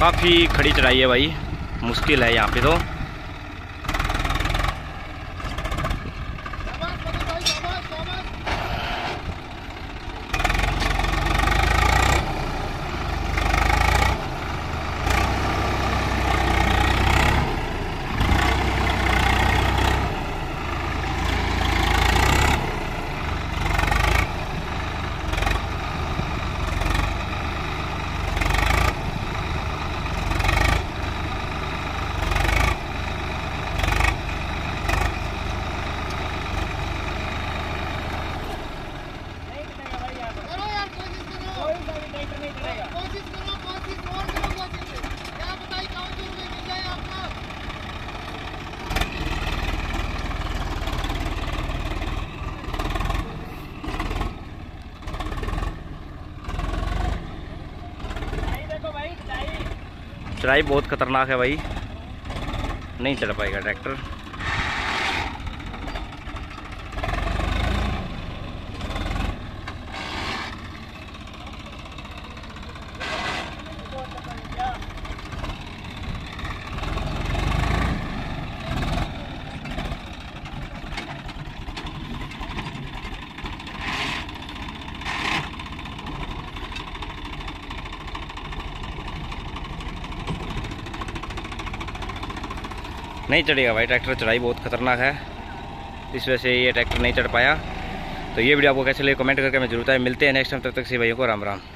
काफ़ी खड़ी चढ़ाई है भाई, मुश्किल है यहाँ पे तो। चढ़ाई बहुत खतरनाक है भाई, नहीं चढ़ पाएगा ट्रैक्टर। नहीं चढ़ेगा भाई ट्रैक्टर, चढ़ाई बहुत खतरनाक है, इस वजह से ये ट्रैक्टर नहीं चढ़ पाया। तो ये वीडियो आपको कैसे लगे कमेंट करके हमें जरूर बताएं। मिलते हैं नेक्स्ट टाइम, तब तक से भाइयों को राम राम।